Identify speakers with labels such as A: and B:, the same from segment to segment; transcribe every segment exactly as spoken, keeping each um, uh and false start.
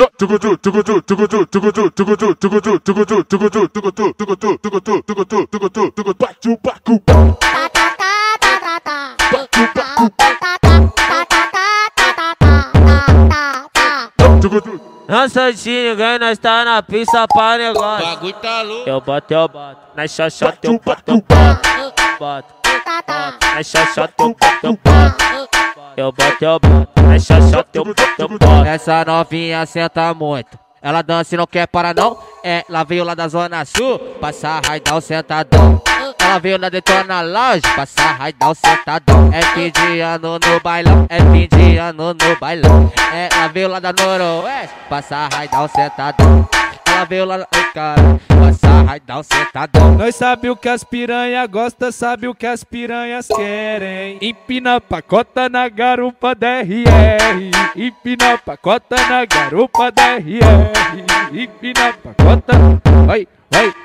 A: Rançadinho, ganho, nós tá na pista pra negócio.
B: Bagulho tá louco.
A: Eu boto, eu boto, na xoxota eu boto, eu boto, boto, boto, na xoxota eu boto, eu boto, eu boto, eu boto, na xoxota eu boto, eu boto.
C: Essa novinha senta muito, ela dança e não quer parar não. Ela veio lá da zona sul, passa raidão sentadão. Ela veio na Detona Lounge, passa raidão sentadão. É fim de ano no bailão, é fim de ano no bailão. Ela veio lá da Noroeste, passa raidão sentadão. Ela veio lá, ai cara, passa raidão sentadão.
D: Nós sabe o que as piranha gosta, sabe o que as piranhas querem. Empina pacota na garupa da R R. Empina pacota na garupa da R R. Empina pacota, vai, vai.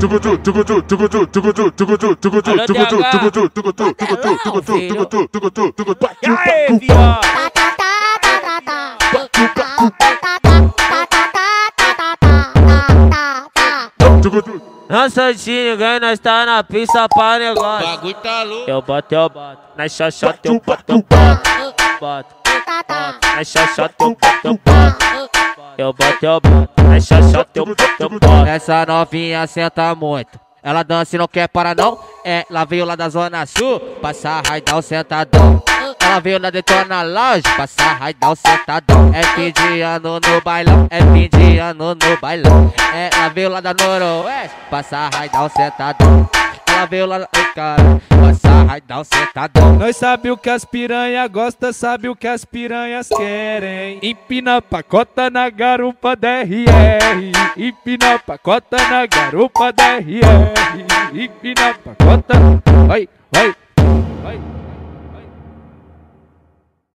A: Rançadinho, ganho, nós tá na pista pra negócio.
B: Bagulho tá louco.
A: Eu boto, eu boto, na xoxota eu boto, eu boto, boto, boto, na xoxota eu boto, eu boto, eu boto, eu boto, na xoxota eu boto, eu boto.
C: Essa novinha senta muito, ela dança e não quer parar não. Ela veio lá da zona sul, passa raidão sentadão. Ela veio na Detona Lounge, passa raidão sentadão. É fim de ano no bailão, é fim de ano no bailão. Ela veio lá da Noroeste, passa raidão sentadão. Ela veio lá, ai cara, passa raidão sentadão.
D: Nós sabe o que as piranha gosta, sabe o que as piranhas querem. Empina pacota na garupa da R R. Empina pacota na garupa da R R. Empina pacota, vai.